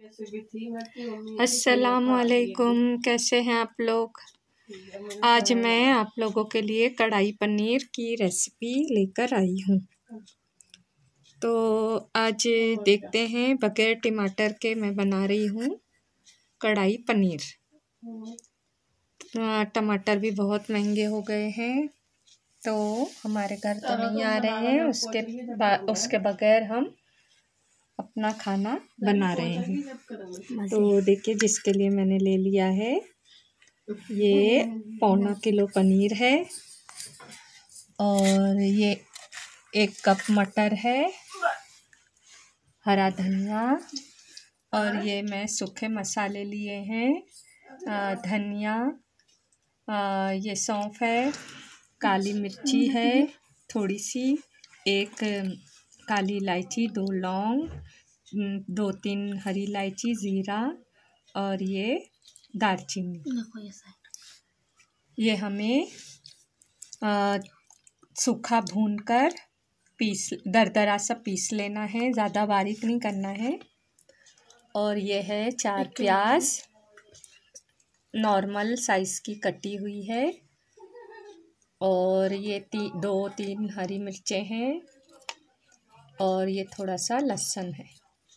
अस्सलामुअलैकुम, कैसे हैं आप लोग। आज मैं आप लोगों के लिए कढ़ाई पनीर की रेसिपी लेकर आई हूँ। तो आज देखते हैं, बगैर टमाटर के मैं बना रही हूँ कढ़ाई पनीर। टमाटर भी बहुत महंगे हो गए हैं, तो हमारे घर तो नहीं आ रहे हैं। उसके बगैर हम अपना खाना बना रहे हैं। तो देखिए, जिसके लिए मैंने ले लिया है, ये 1.25 किलो पनीर है, और ये 1 कप मटर है, हरा धनिया, और ये मैं सूखे मसाले लिए हैं, धनिया, ये सौंफ है, काली मिर्ची है थोड़ी सी, 1 काली इलायची, 2 लौंग, 2-3 हरी इलायची, ज़ीरा, और ये दालचीनी। ये हमें सूखा भूनकर दरदरा सा पीस लेना है, ज़्यादा बारीक नहीं करना है। और ये है 4 प्याज नॉर्मल साइज़ की कटी हुई है, और ये 2-3 हरी मिर्चें हैं, और ये थोड़ा सा लहसुन है।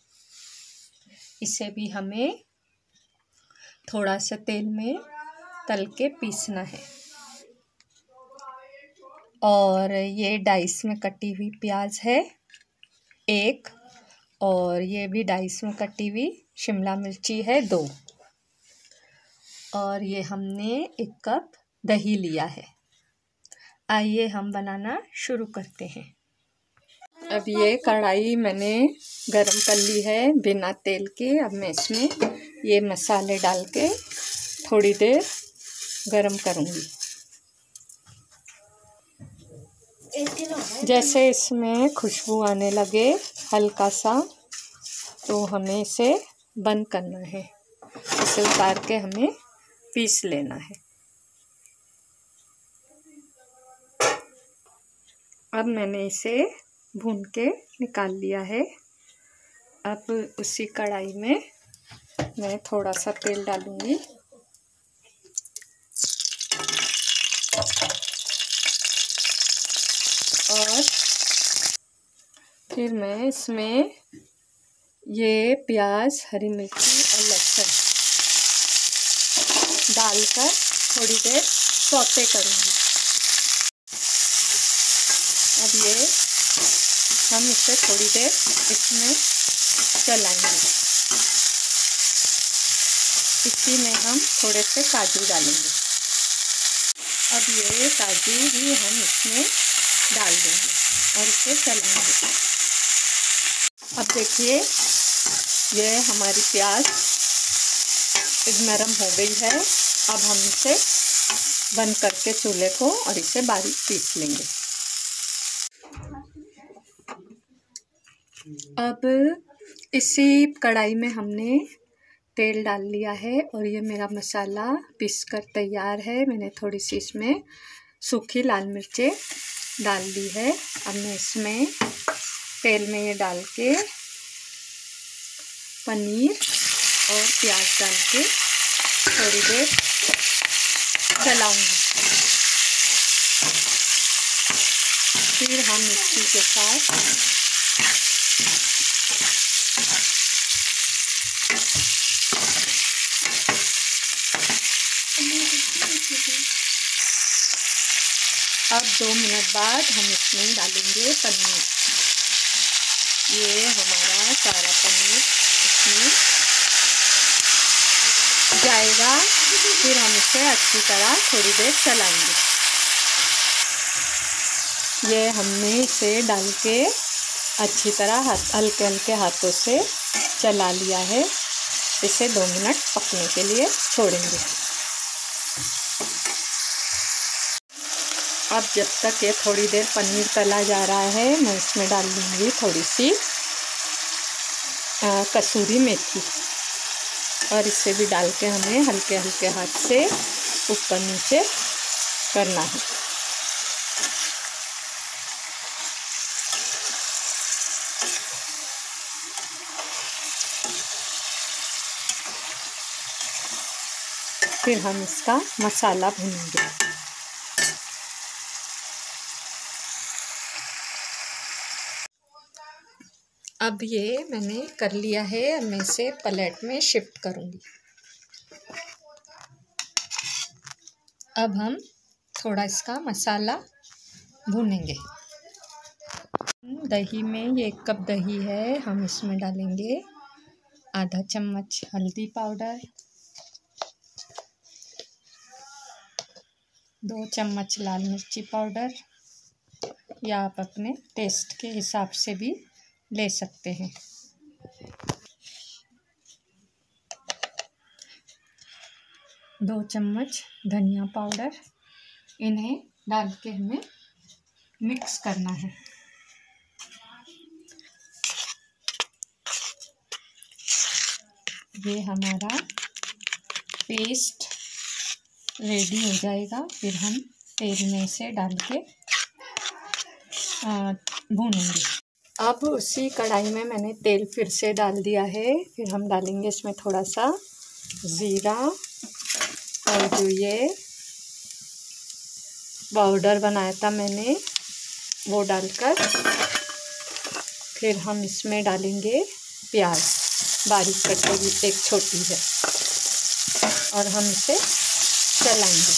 इसे भी हमें थोड़ा सा तेल में तल के पीसना है। और ये डाइस में कटी हुई प्याज है 1, और ये भी डाइस में कटी हुई शिमला मिर्ची है 2, और ये हमने 1 कप दही लिया है। आइए हम बनाना शुरू करते हैं। अब ये कढ़ाई मैंने गरम कर ली है बिना तेल के। अब मैं इसमें ये मसाले डाल के थोड़ी देर गरम करूँगी। जैसे इसमें खुशबू आने लगे हल्का सा, तो हमें इसे बंद करना है। इसे उतार के हमें पीस लेना है। अब मैंने इसे भून के निकाल लिया है। अब उसी कढ़ाई में मैं थोड़ा सा तेल डालूंगी, और फिर मैं इसमें ये प्याज, हरी मिर्ची और लहसुन डालकर थोड़ी देर सौते करूंगी। अब ये हम इसे थोड़ी देर इसमें चलाएंगे। इसी में हम थोड़े से काजू डालेंगे। अब ये काजू भी हम इसमें डाल देंगे और इसे चलाएंगे। अब देखिए, ये हमारी प्याज नरम हो गई है। अब हम इसे बंद करके चूल्हे को और इसे बारीक पीस लेंगे। अब इसी कढ़ाई में हमने तेल डाल लिया है, और ये मेरा मसाला पीस कर तैयार है। मैंने थोड़ी सी इसमें सूखी लाल मिर्चें डाल दी है। अब मैं इसमें तेल में ये डाल के पनीर और प्याज डाल के थोड़ी देर चलाऊंगी। फिर हम इसी के साथ अब 2 मिनट बाद हम इसमें डालेंगे पनीर। ये हमारा सारा पनीर इसमें जाएगा। फिर हम इसे अच्छी तरह थोड़ी देर चलाएंगे। ये हमने इसे डाल के अच्छी तरह हल्के हल्के हाथों से चला लिया है। इसे 2 मिनट पकने के लिए छोड़ेंगे। अब जब तक ये थोड़ी देर पनीर तला जा रहा है, मैं इसमें डाल दूँगी थोड़ी सी कसूरी मेथी, और इसे भी डाल के हमें हल्के हल्के हाथ से ऊपर नीचे करना है। फिर हम इसका मसाला भूनेंगे। अब ये मैंने कर लिया है, अब मैं इसे प्लेट में शिफ्ट करूँगी। अब हम थोड़ा इसका मसाला भूनेंगे। दही में ये 1 कप दही है, हम इसमें डालेंगे आधा चम्मच हल्दी पाउडर, 2 चम्मच लाल मिर्ची पाउडर, या आप अपने टेस्ट के हिसाब से भी ले सकते हैं। 2 चम्मच धनिया पाउडर, इन्हें डाल के हमें मिक्स करना है। ये हमारा पेस्ट रेडी हो जाएगा, फिर हम तेल में इसे डाल के भूनेंगे। अब उसी कढ़ाई में मैंने तेल फिर से डाल दिया है, फिर हम डालेंगे इसमें थोड़ा सा ज़ीरा, और जो ये पाउडर बनाया था मैंने वो डालकर फिर हम इसमें डालेंगे प्याज, बारीक कटी हुई एक छोटी है, और हम इसे चलाएंगे।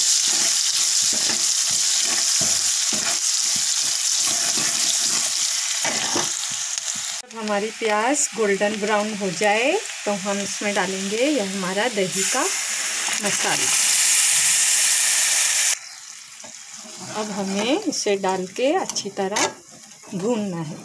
जब हमारी प्याज गोल्डन ब्राउन हो जाए तो हम इसमें डालेंगे यह हमारा दही का मसाला। अब हमें इसे डाल के अच्छी तरह भूनना है।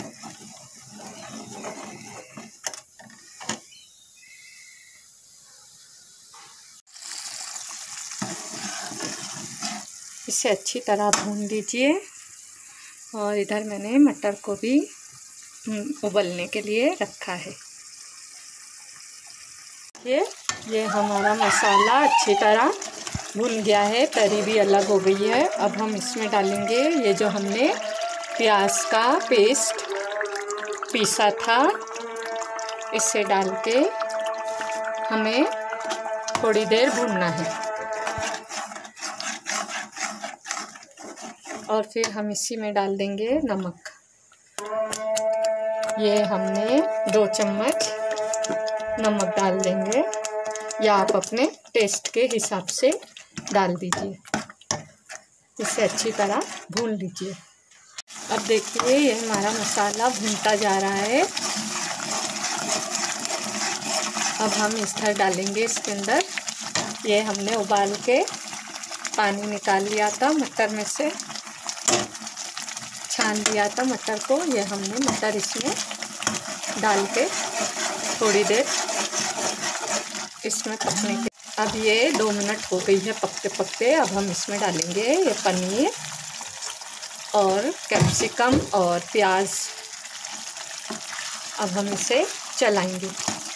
इसे अच्छी तरह भून लीजिए। और इधर मैंने मटर को भी उबलने के लिए रखा है। ये हमारा मसाला अच्छी तरह भुन गया है, तरी भी अलग हो गई है। अब हम इसमें डालेंगे ये जो हमने प्याज का पेस्ट पीसा था, इसे डाल के हमें थोड़ी देर भूनना है। और फिर हम इसी में डाल देंगे नमक। ये हमने 2 चम्मच नमक डाल देंगे, या आप अपने टेस्ट के हिसाब से डाल दीजिए। इसे अच्छी तरह भून लीजिए। अब देखिए ये हमारा मसाला भूनता जा रहा है। अब हम इस तरह डालेंगे इसके अंदर, ये हमने उबाल के पानी निकाल लिया था मटर में से, छान लिया था मटर को। ये हमने मटर इसमें डाल के थोड़ी देर इसमें पकने के। अब ये 2 मिनट हो गई है पकते पकते। अब हम इसमें डालेंगे ये पनीर और कैप्सिकम और प्याज। अब हम इसे चलाएंगे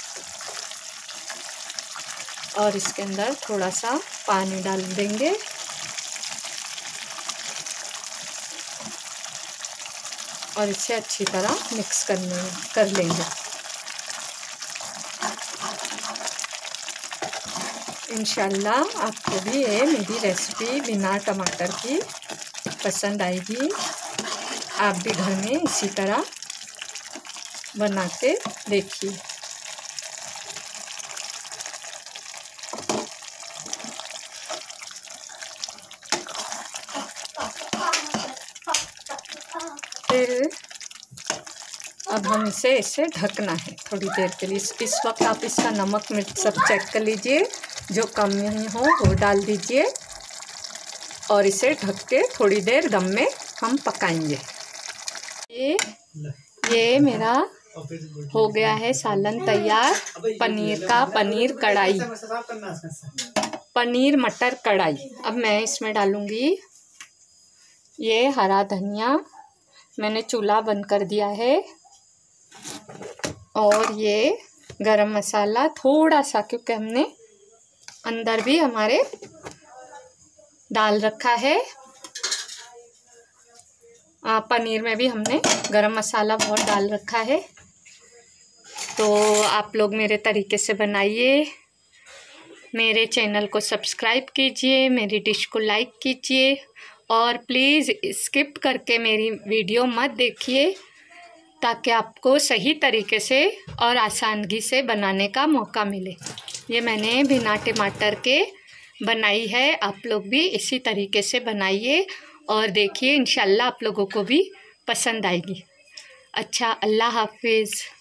और इसके अंदर थोड़ा सा पानी डाल देंगे। और इसे अच्छी तरह मिक्स कर लेंगे। इंशाल्लाह आपको भी ये मेरी रेसिपी बिना टमाटर की पसंद आएगी। आप भी घर में इसी तरह बना के देखिए। फिर अब हम इसे ढकना है थोड़ी देर के लिए। इस वक्त आप इसका नमक मिर्च सब चेक कर लीजिए, जो कम नहीं हो वो डाल दीजिए। और इसे ढक के थोड़ी देर दम में हम पकाएंगे। ये मेरा हो गया है सालन तैयार, पनीर का पनीर कढ़ाई, पनीर मटर कढ़ाई। अब मैं इसमें डालूँगी ये हरा धनिया, मैंने चूल्हा बंद कर दिया है। और ये गरम मसाला थोड़ा सा, क्योंकि हमने अंदर भी हमारे डाल रखा है। पनीर में भी हमने गरम मसाला बहुत डाल रखा है। तो आप लोग मेरे तरीके से बनाइए मेरे चैनल को सब्सक्राइब कीजिए, मेरी डिश को लाइक कीजिए और प्लीज़ स्किप करके मेरी वीडियो मत देखिए, ताकि आपको सही तरीके से और आसानी से बनाने का मौका मिले। ये मैंने बिना टमाटर के बनाई है, आप लोग भी इसी तरीके से बनाइए और देखिए, इंशाल्लाह आप लोगों को भी पसंद आएगी। अच्छा, अल्लाह हाफिज़।